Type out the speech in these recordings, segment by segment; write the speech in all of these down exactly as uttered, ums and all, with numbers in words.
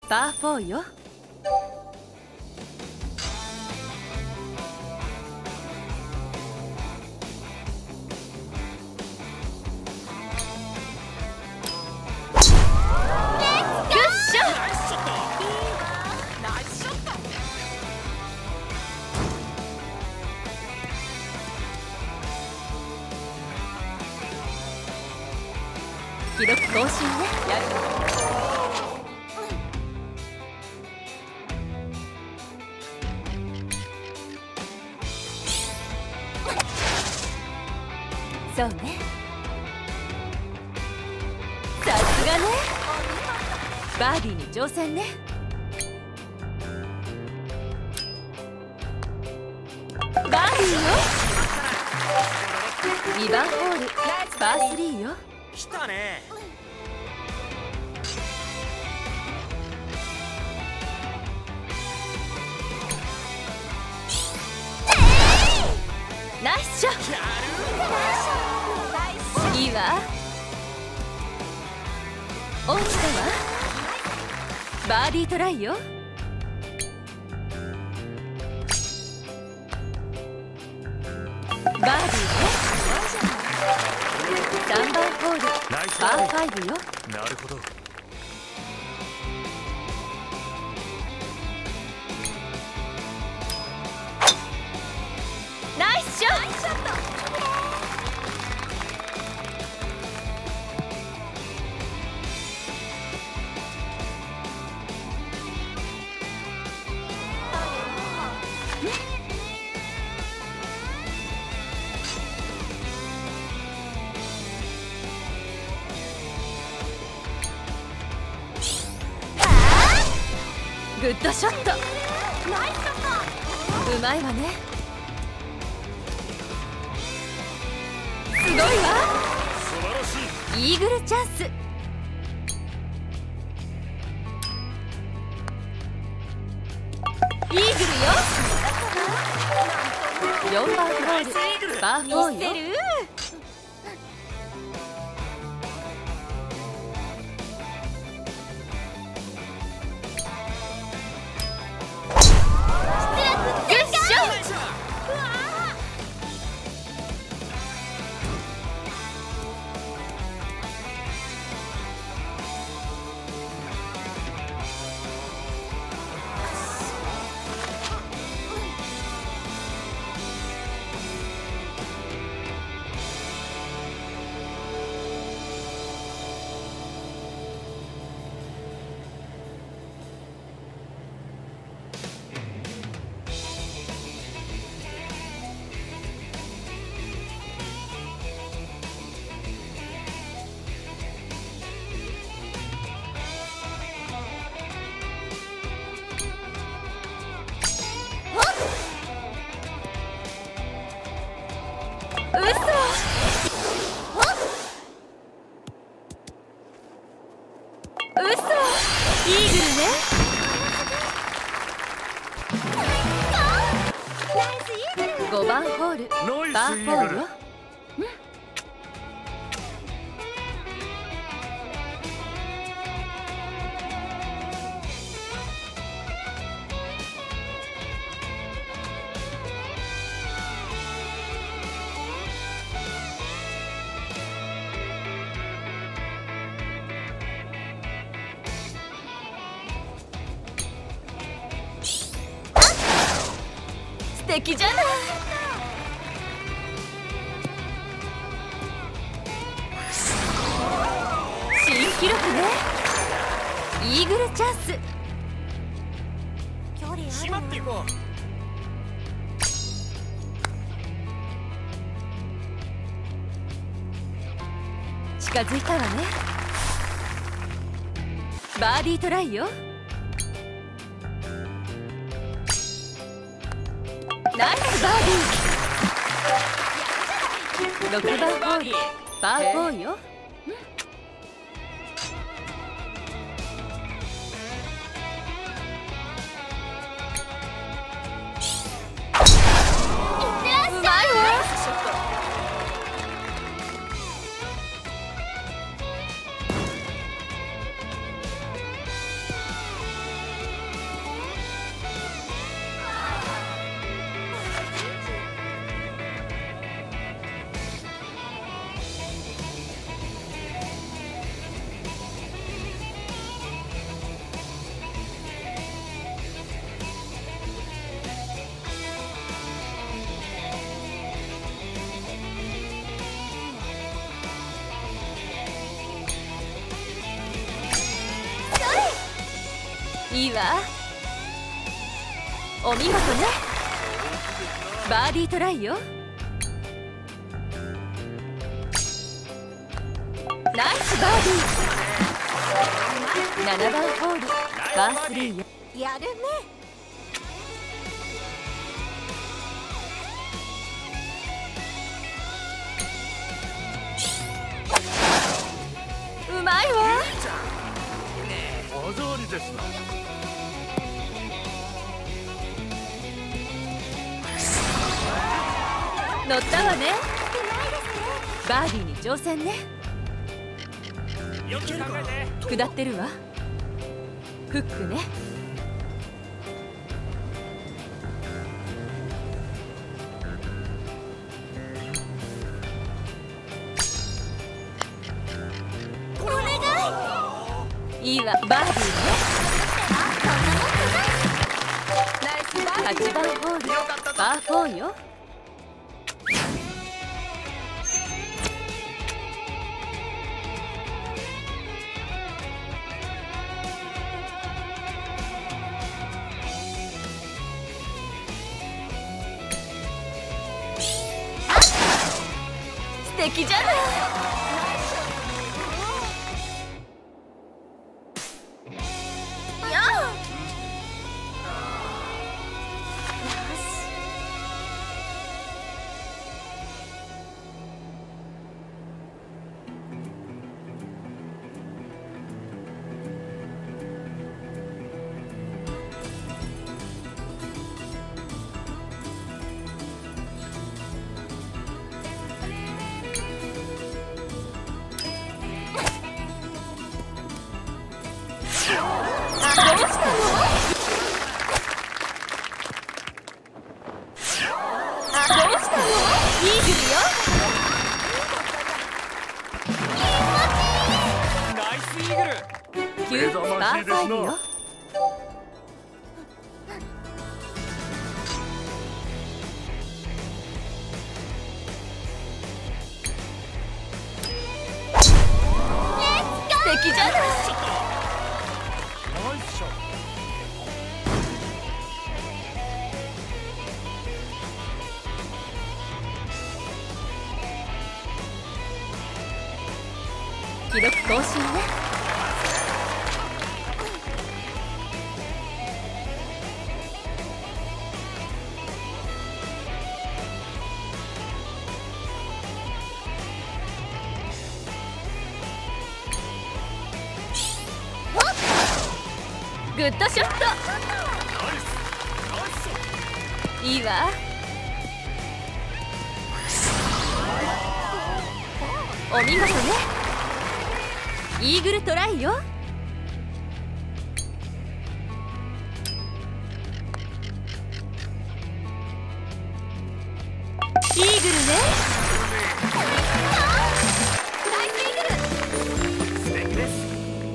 パーフォーよ。記録更新ね。やる。そうね。さすがね。バーディーに挑戦ね。バーディーよ。にばんホールパースリーよ。 来たね。 ナイスショット。いいわ。落ちたわ。バーディートライよ。バーディーね。さんばんホールパーファイブよ。 なるほど。 ナイスショット。グッドショット。ナイスショット。うまいわね。すごいわ。 素晴らしい。イーグルチャンス。イーグルよ。よんばんホールパーフォーよ。イーグルね。ごばんホールパーフォーよ。素敵じゃない。新記録ね。イーグルチャンス。 しまっていこう。 近づいたわね。バーディートライよ。ナイスバーディー。ろくばんホールパーフォーよ。うまいわ。 いいわ。お見事ね。バーディートライよ。ナイスバーディー。ななばんホールバースリーよ。 やるね。 うまいわ。 技ありですな。 乗ったわね。バーディーに挑戦ね。 よく考えて。 下ってるわ。フックね。 お願い。 いいわ。バーディーね。 ナイスバーはちばんホールバーフォーよ。素敵じゃない。 やあ。 イーグルよ。 ナイスイーグル。 きゅうバーファイブよ。素敵じゃない。 ナイスショット。 記録更新ね。グッドショット。いいわ。お見事ね。イーグルトライよ。イーグルね。 ナイスイーグル。 素敵です。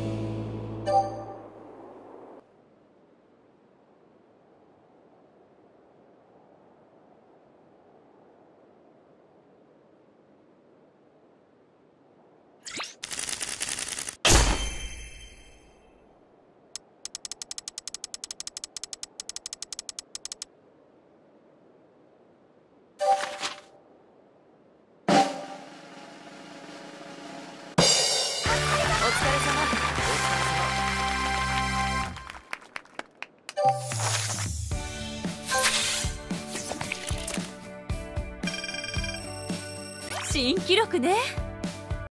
お疲れ様。新記録ね。